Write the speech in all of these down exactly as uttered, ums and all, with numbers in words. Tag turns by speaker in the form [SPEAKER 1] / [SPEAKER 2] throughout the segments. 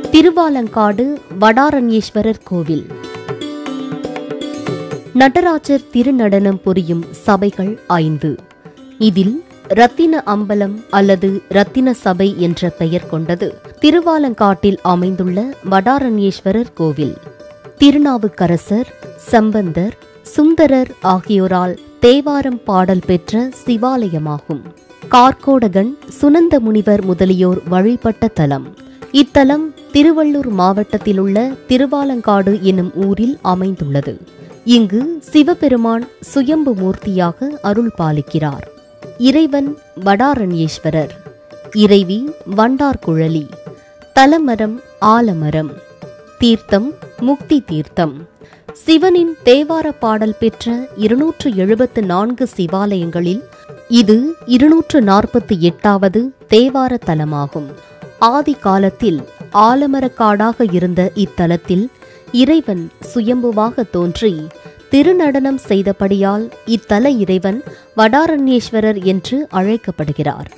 [SPEAKER 1] திருவாலங்காடு வடாரண்யேஸ்வரர் கோவில். நடராஜர் திருநடனம் புரியும் சபைகள் ஐந்து. இதில் ரத்தின அம்பலம் அல்லது ரத்தின சபை என்ற பெயர் கொண்டது திருவாலங்காட்டில் அமைந்துள்ள வடாரண்யேஸ்வரர் கோவில். திருநாவுக்கரசர், சம்பந்தர், சுந்தரர் ஆகியோரால் தேவாரம் பாடல் பெற்ற சிவாலயமாகும். கார்கோடகன், சுனந்த முனிவர் முதலியோர் வழிபட்ட தலம். இத்தலம் திருவள்ளூர் மாவட்டத்திலுள்ள திருவாலங்காடு என்னும் ஊரில் அமைந்துள்ளது. இங்கு சிவபெருமான் சுயம்பு மூர்த்தியாக அருள் பாலிக்கிறார். இறைவன் வடாரண்யேஸ்வரர், இறைவி வண்டார்குழலி. தலமரம் ஆலமரம். தீர்த்தம் முக்தி தீர்த்தம். சிவனின் தேவார பாடல் பெற்ற இருநூற்று எழுபத்து நான்கு சிவாலயங்களில் இது இருநூற்று நாற்பத்தி எட்டாவது தேவார தலமாகும். ஆதி காலத்தில் ஆலமரக்காடாக இருந்த இத்தலத்தில் இறைவன் சுயம்புவாக தோன்றி திருநடனம் செய்தபடியால் இத்தல இறைவன் வடாரண்யேஸ்வரர் என்று அழைக்கப்படுகிறார்.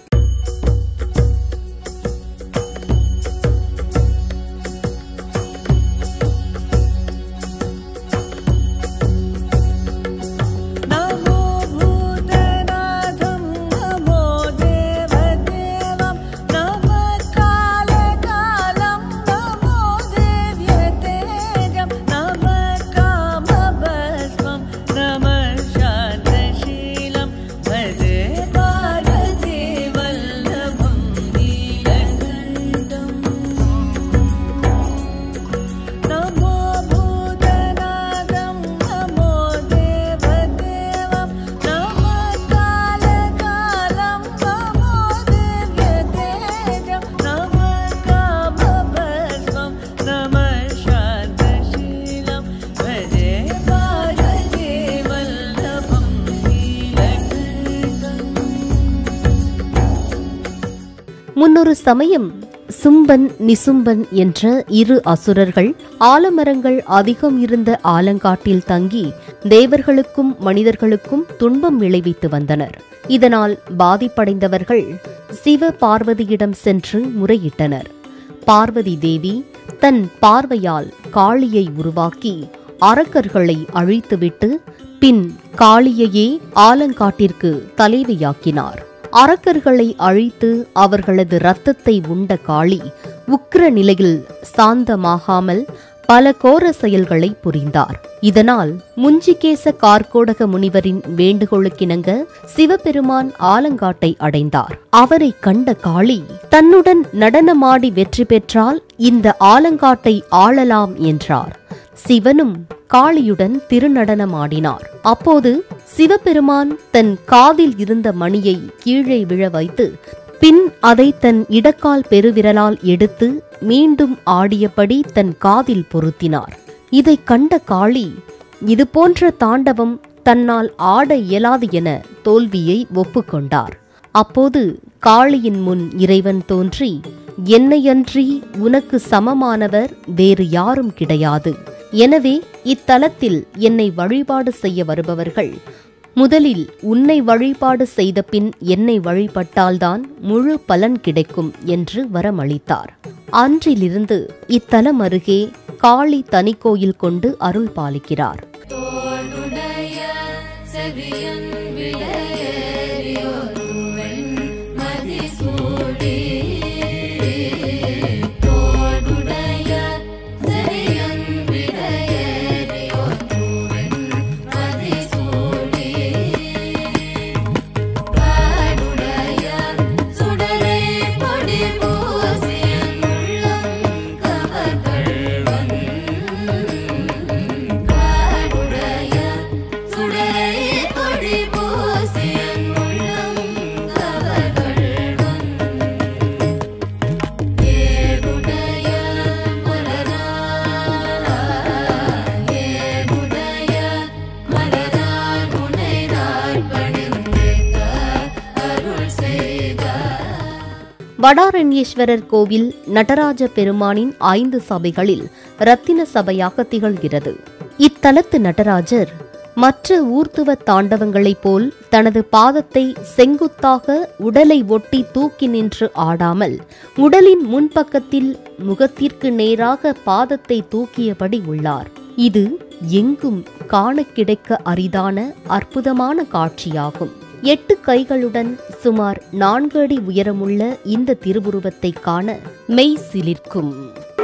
[SPEAKER 1] முன்னொரு சமயம் சும்பன், நிசும்பன் என்ற இரு அசுரர்கள் ஆலமரங்கள் அதிகம் இருந்த ஆலங்காட்டில் தங்கி தேவர்களுக்கும் மனிதர்களுக்கும் துன்பம் விளைவித்து வந்தனர். இதனால் பாதிப்படைந்தவர்கள் சிவ பார்வதியிடம் சென்று முறையிட்டனர். பார்வதி தேவி தன் பார்வையால் காளியை உருவாக்கி அரக்கர்களை அழித்துவிட்டு பின் காளியையே ஆலங்காட்டிற்கு தலைவியாக்கினார். அரக்கர்களை அழித்து அவர்களது இரத்தத்தை உண்ட காளி உக்கிர நிலையில் சாந்தமாகாமல் பல கோர செயல்களை புரிந்தார். இதனால் முஞ்சிகேச கார்கோடக முனிவரின் வேண்டுகோளுக்கிணங்க சிவபெருமான் ஆலங்காட்டை அடைந்தார். அவரை கண்ட காளி தன்னுடன் நடனமாடி வெற்றி பெற்றால் இந்த ஆலங்காட்டை ஆளலாம் என்றார். சிவனும் காளியுடன் திருநடனமாடினார். அப்போது சிவபெருமான் தன் காதில் இருந்த மணியை கீழே விழ வைத்து பின் அதை தன் இடக்கால் பெருவிரலால் எடுத்து மீண்டும் ஆடியபடி தன் காதில் பொருத்தினார். இதை கண்ட காளி இது போன்ற தாண்டவம் தன்னால் ஆட இயலாது என தோல்வியை ஒப்புக்கொண்டார். அப்போது காளியின் முன் இறைவன் தோன்றி, என்னையன்றி உனக்கு சமமானவர் வேறு யாரும் கிடையாது. எனவே இத்தலத்தில் என்னை வழிபாடு செய்ய வருபவர்கள் முதலில் உன்னை வழிபாடு செய்த பின் என்னை வழிபட்டால்தான் முழு பலன் கிடைக்கும் என்று வரமளித்தார். அன்றிலிருந்து இத்தலம் அருகே காளி தனிக்கோயில் கொண்டு அருள் பாலிக்கிறார். வடாரண்யேஸ்வரர் கோவில் நடராஜ பெருமானின் ஐந்து சபைகளில் ரத்தின சபையாக திகழ்கிறது. இத்தலத்து நடராஜர் மற்ற ஊர்த்துவ தாண்டவங்களைப் போல் தனது பாதத்தை செங்குத்தாக உடலை ஒட்டி தூக்கி நின்று ஆடாமல் உடலின் முன்பக்கத்தில் முகத்திற்கு நேராக பாதத்தை தூக்கியபடி உள்ளார். இது எங்கும் காண கிடைக்க அரிதான அற்புதமான காட்சியாகும். எட்டு கைகளுடன் சுமார் நான்கு அடி உயரமுள்ள இந்த திருவுருவத்தை காண மெய் சிலிர்க்கும்.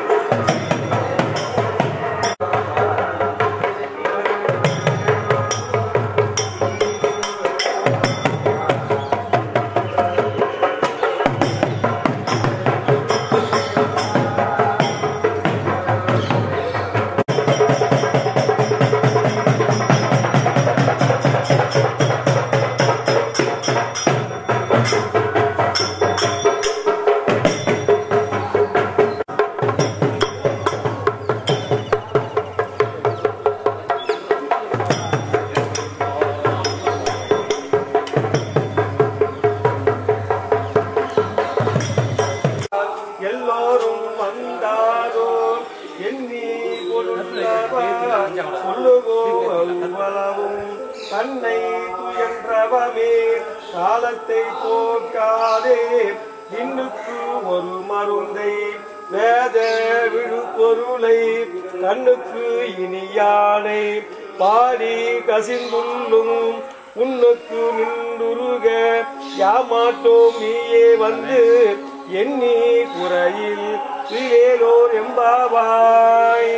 [SPEAKER 2] தன்னை துயன்றவமே காலத்தை போக்காதே இன்னுக்கு ஒரு மருந்தை வேத விழு பொருளை கண்ணுக்கு இனியானை பாடி கசிந்துள்ளும் உன்னுக்கு நின்றுருக யாமாட்டோம் நீயே வந்து எண்ணி குறையில் வேலோர் எம்பாவாய்.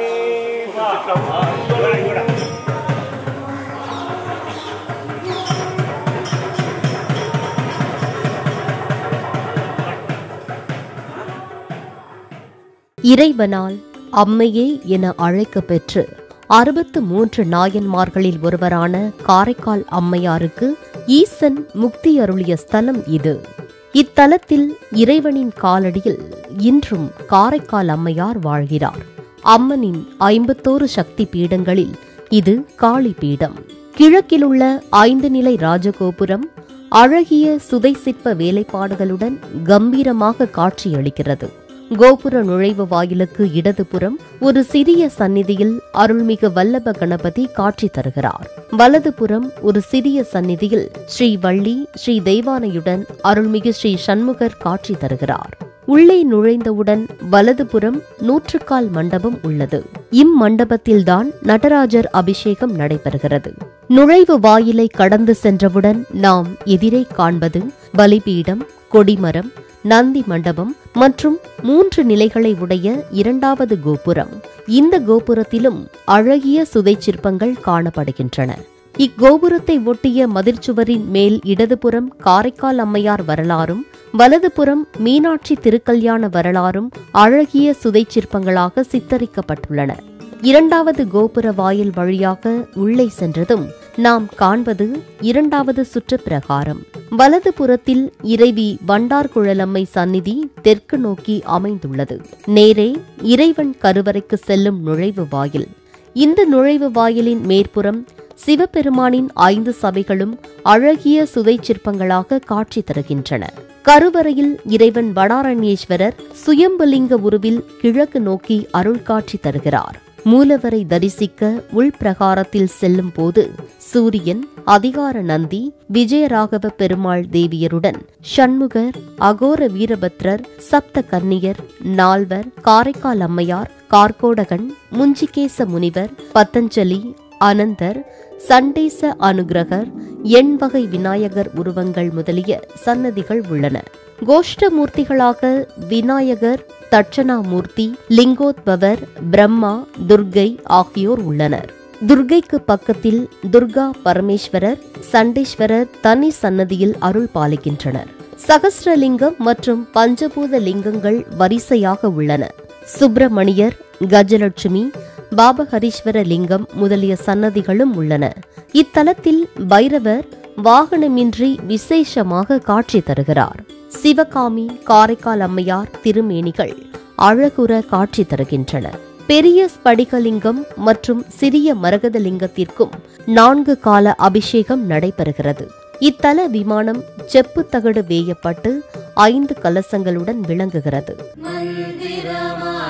[SPEAKER 1] இறைவனால் அம்மையே என அழைக்க பெற்று அறுபத்து மூன்று நாயன்மார்களில் ஒருவரான காரைக்கால் அம்மையாருக்கு ஈசன் முக்தி அருளிய ஸ்தலம் இது. இத்தலத்தில் இறைவனின் காலடியில் இன்றும் காரைக்கால் அம்மையார் வாழ்கிறார். அம்மனின் ஐம்பத்தோரு சக்தி பீடங்களில் இது காளி பீடம். கிழக்கிலுள்ள ஐந்து நிலை ராஜகோபுரம் அழகிய சுதை சிற்ப வேலைப்பாடுகளுடன் கம்பீரமாக காட்சியளிக்கிறது. கோபுர நுழைவு வாயிலுக்கு இடதுபுறம் ஒரு சிறிய சந்நிதியில் அருள்மிகு வல்லப கணபதி காட்சி தருகிறார். வலதுபுறம் ஒரு சிறிய சந்நிதியில் ஸ்ரீ வள்ளி ஸ்ரீ தெய்வானையுடன் அருள்மிகு ஸ்ரீ சண்முகர் காட்சி தருகிறார். உள்ளே நுழைந்தவுடன் வலதுபுறம் நூற்றுக்கால் மண்டபம் உள்ளது. இம்மண்டபத்தில்தான் நடராஜர் அபிஷேகம் நடைபெறுகிறது. நுழைவு வாயிலை கடந்து சென்றவுடன் நாம் எதிரே காண்பது பலிபீடம், கொடிமரம், நந்தி மண்டபம் மற்றும் மூன்று நிலைகளை உடைய இரண்டாவது கோபுரம். இந்த கோபுரத்திலும் அழகிய சுதை சிற்பங்கள் காணப்படுகின்றன. இக்கோபுரத்தை ஒட்டிய மதிர்ச்சுவரின் மேல் இடதுபுறம் காரைக்கால் அம்மையார் வரலாறும் வலதுபுறம் மீனாட்சி திருக்கல்யாண வரலாறும் அழகிய சுதை சிற்பங்களாக சித்தரிக்கப்பட்டுள்ளன. இரண்டாவது கோபுர வாயில் வழியாக உள்ளே சென்றதும் நாம் காண்பது இரண்டாவது சுற்று பிரகாரம். வலது புறத்தில் இறைவி வண்டார்குழலம்மை சந்நிதி தெற்கு நோக்கி அமைந்துள்ளது. நேரே இறைவன் கருவறைக்கு செல்லும் நுழைவு வாயில். இந்த நுழைவு வாயிலின் மேற்புறம் சிவபெருமானின் ஐந்து சபைகளும் அழகிய சுதை சிற்பங்களாக காட்சி தருகின்றன. கருவறையில் இறைவன் வடாரண்யேஸ்வரர் சுயம்புலிங்க உருவில் கிழக்கு நோக்கி அருள் காட்சி தருகிறார். மூலவரை தரிசிக்க உள்பிரகாரத்தில் செல்லும் போது சூரியன், அதிகார நந்தி, விஜயராகவ பெருமாள் தேவியருடன் சண்முகர், அகோர வீரபத்ரர், சப்த கன்னியர், நால்வர், காரைக்கால் அம்மையார், கார்கோடகன், முஞ்சிகேச முனிவர், பத்தஞ்சலி, அனந்தர், சண்டேச அனுகிரகர், எண்வகை விநாயகர் உருவங்கள் முதலிய சன்னதிகள் உள்ளன. கோஷ்டமூர்த்திகளாக விநாயகர், தட்சணாமூர்த்தி, லிங்கோத்பவர், பிரம்மா, துர்கை ஆகியோர் உள்ளனர். துர்கைக்கு பக்கத்தில் துர்கா பரமேஸ்வரர், சண்டேஸ்வரர் தனி சன்னதியில் அருள் பாலிக்கின்றனர். சகஸ்ரலிங்கம் மற்றும் பஞ்சபூத லிங்கங்கள் வரிசையாக உள்ளன. சுப்பிரமணியர், கஜலட்சுமி, பாபஹரீஸ்வர லிங்கம் முதலிய சன்னதிகளும் உள்ளன. இத்தலத்தில் பைரவர் வாகனமின்றி விசேஷமாக காட்சி தருகிறார். சிவகாமி, காரைக்கால் அம்மையார் திருமேனிகள் அழகுற காட்சி தருகின்றன. பெரிய ஸ்படிகலிங்கம் மற்றும் சிறிய மரகதலிங்கத்திற்கும் நான்கு கால அபிஷேகம் நடைபெறுகிறது. இத்தல விமானம் செப்பு தகடு வேயப்பட்டு ஐந்து கலசங்களுடன் விளங்குகிறது.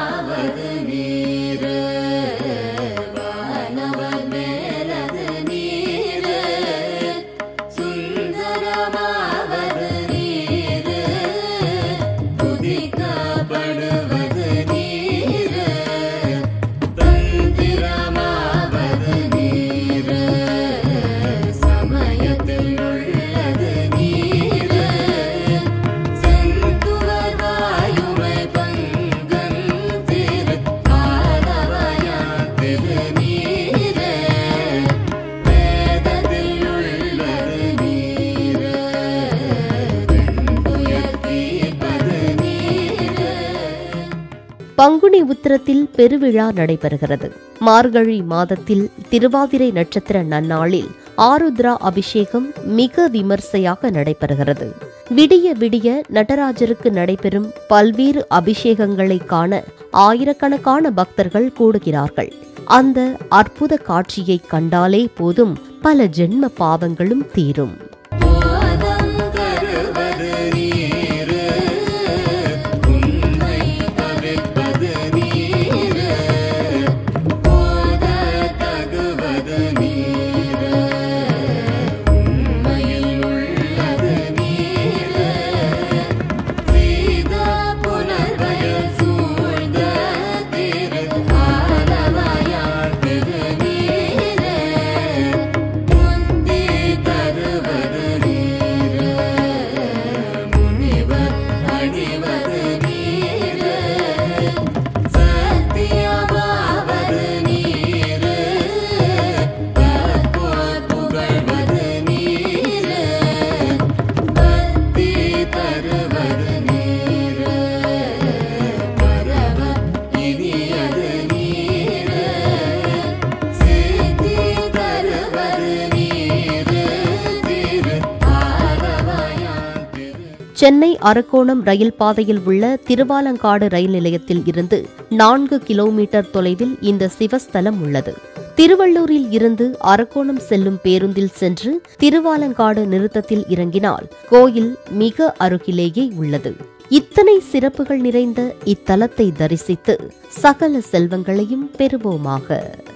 [SPEAKER 3] மந்திரமாவது நீர் வானவர் மேலது நீர்
[SPEAKER 1] பங்குனி உத்திரத்தில் பெருவிழா நடைபெறுகிறது. மார்கழி மாதத்தில் திருவாதிரை நட்சத்திர நன்னாளில் ஆருத்ரா அபிஷேகம் மிக விமர்சையாக நடைபெறுகிறது. விடிய விடிய நடராஜருக்கு நடைபெறும் பல்வேறு அபிஷேகங்களை காண ஆயிரக்கணக்கான பக்தர்கள் கூடுகிறார்கள். அந்த அற்புத காட்சியை கண்டாலே போதும், பல ஜென்ம பாவங்களும் தீரும். சென்னை அரக்கோணம் ரயில் பாதையில் உள்ள திருவாலங்காடு ரயில் நிலையத்தில் இருந்து நான்கு கிலோமீட்டர் தொலைவில் இந்த சிவஸ்தலம் உள்ளது. திருவள்ளூரில் இருந்து அரக்கோணம் செல்லும் பேருந்தில் சென்று திருவாலங்காடு நிறுத்தத்தில் இறங்கினால் கோயில் மிக அருகிலேயே உள்ளது. இத்தனை சிறப்புகள் நிறைந்த இத்தலத்தை தரிசித்து சகல செல்வங்களையும் பெறுவோமாக.